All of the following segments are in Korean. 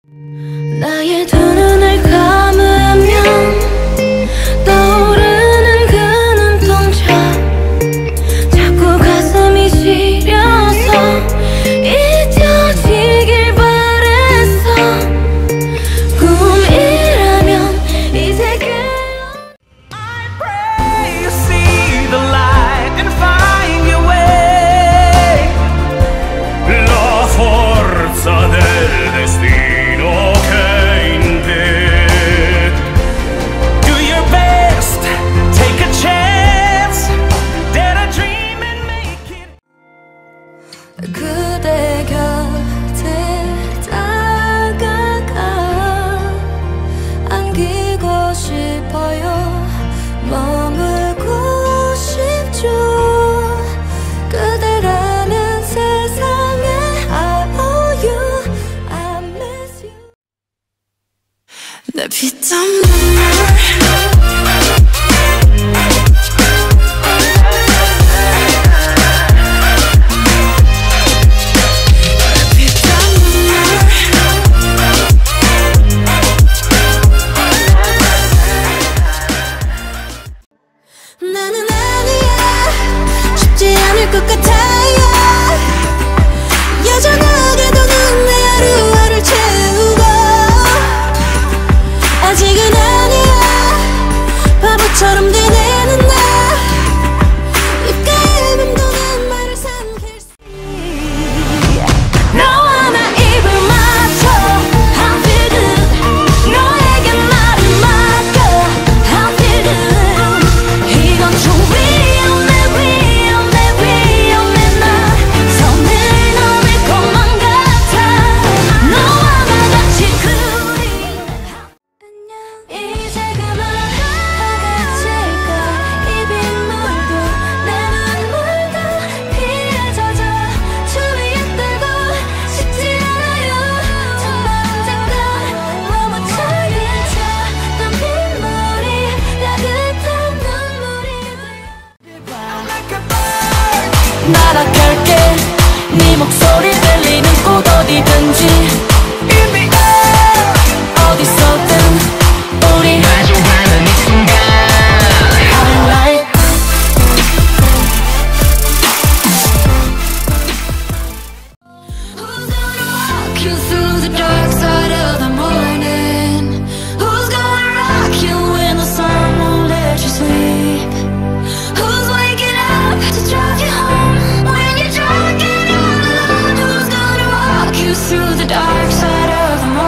나의 두 눈을 감으면 떠오르는 그 눈동자 자꾸 가슴이 시려서 잊혀지길 바랬어. 꿈이라면 이제 I pray you see the light and find your way. La forza del destino che in te. Do your best, take a chance, dare a dream and make it. 그대 곁에 다가가 안기고 싶어요. 머물고 싶죠. 그대라는 세상에 I owe you, I miss you. 내 피땀눈물 나는 아니야 쉽지 않을 것 같아요. 여전하게도 내 하루하루를 채우고 아직은 아니야 바보처럼 되뇌는 나 입가에 맴도는 말을 삼킬 수 너와 나 입을 맞춰 I feel good. 너에게 말을 맡겨 I feel good. 이건 좀 위험해 나 손을 넘을 것만 같아. 너와 나 같이 그린 안녕. 이제 그만 사라질까 이 빗물도 내 눈물도 피에 젖어 주위에 뜨고 싶지 않아요. 정말 언젠가 너무 작은 작은 빗물이 따뜻한 눈물이 날아갈게. 네 목소리 들리는 곳 어디든지 In the air. 어디서든 우리 마주하는 이 순간. I like Who's gonna walk you through the dark side of the morning? Who's gonna rock you when the sun won't let you sleep? Who's waking up to drive you home when you're drunk and all alone? Who's gonna walk you through the dark side of the morning?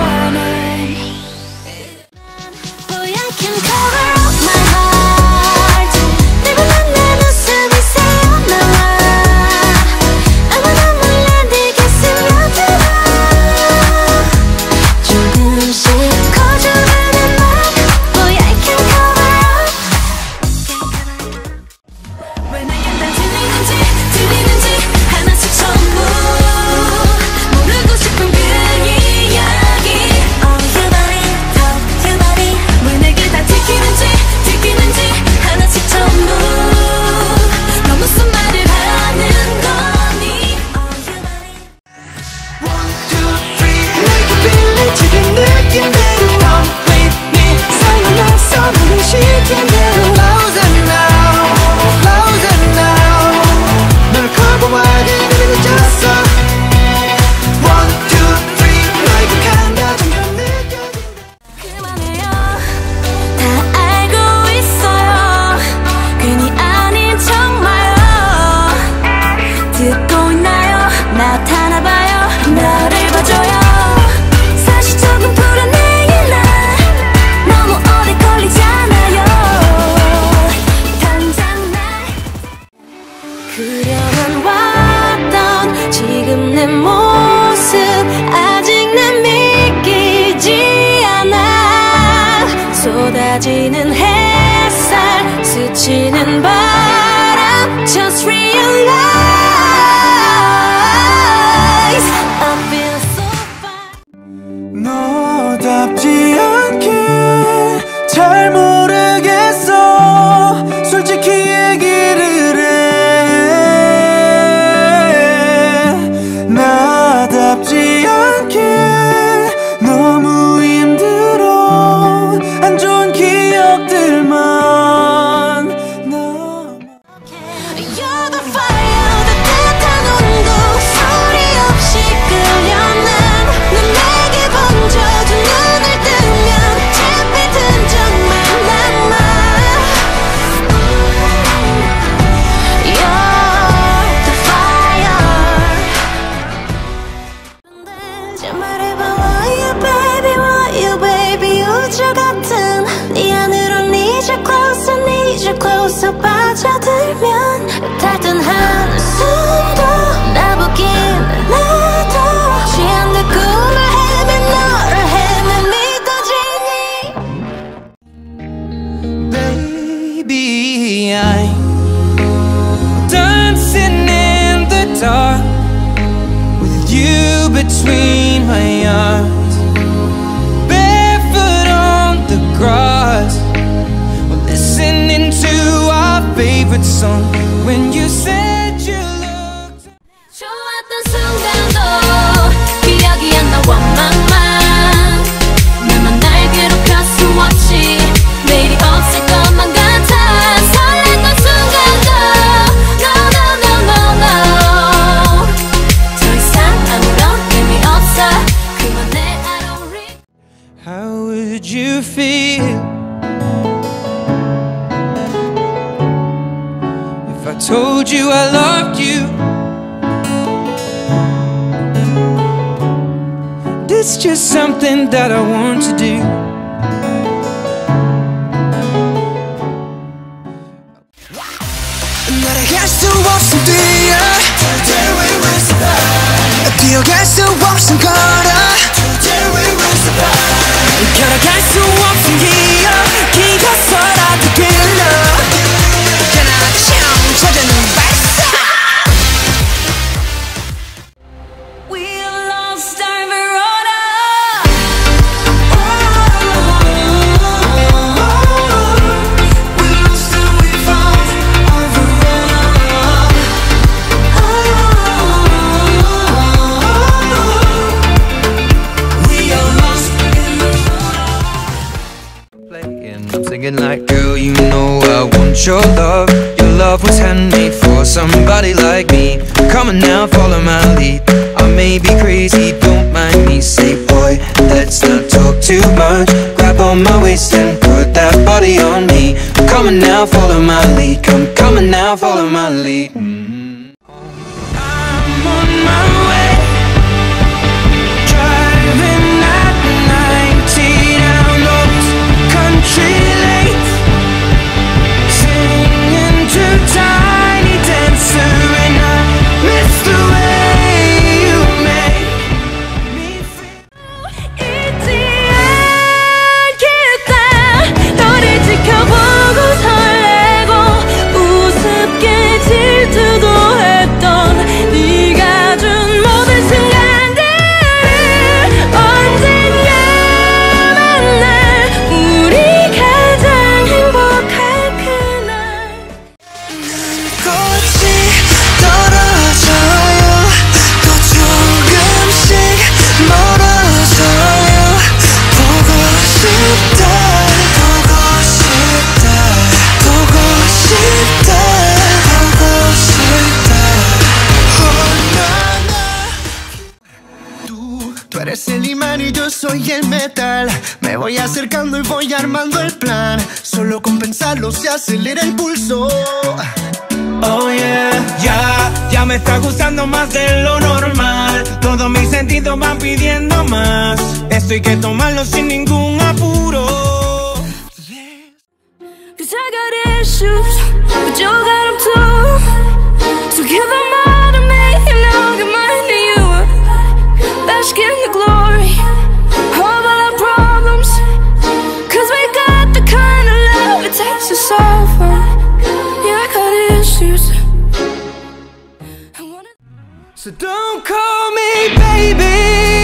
between my arms, barefoot on the grass, we're listening to our favorite song. When you said you looked 좋았던 순간도 기억이 안 나와 my mind. 나만 날 괴롭힐 수 없이 내일이 없을 것만 같아. 설렜던 순간도 no no no no no. 더 이상 아무런 의미 없어. 그만해 I don't read. How would you feel if I told you I loved you? It's just something that I want to do. 날아갈 수 없음 뛰어 Today we will survive. 뛰어갈 수 없음 걸어 Today we will survive. 걸어갈 수 없음 기어 기어서라도 빌려 하나쯤 찾아는 발사. We lost our Verona. We lost and we found our Verona. We are lost in the playing, I'm singing like, girl, you know I want your love. Your love was handmade for somebody like me. Come on now, follow my lead. I may be crazy, don't mind me. Say, boy, let's not talk too much. Grab on my waist and put that body on me. Come on now, follow my lead. Come on now, follow my lead. I'm on my way, driving at 90 down those country lanes, singing to Tiny Dancer, and I miss the way you make me feel. 잊지 않겠다. 너를 지켜보고 설레고 우습게 질투도 했던 네가 준 모든 순간들을 언젠가 만날 우리 가장 행복할 그날. 꽃이 떨어져요. 또 조금씩 멀어져요. 보고 싶다, 보고 싶다, 보고 싶다, 보고 싶다. Tú eres el imán y yo soy el metal. Me voy acercando y voy armando el plan. Solo con pensarlo se acelera el pulso. Oh yeah, ya me está gustando más de lo normal. Todos mis sentidos van pidiendo más. Esto hay que tomarlo sin ningún apuro. Cause I got issues, but you got them too. So give them all to me and I'll give mine to you. Bask in the glory of all our problems. Cause we got the kind of love it takes to solve them. Yeah, I got issues. I wanna So don't call me baby.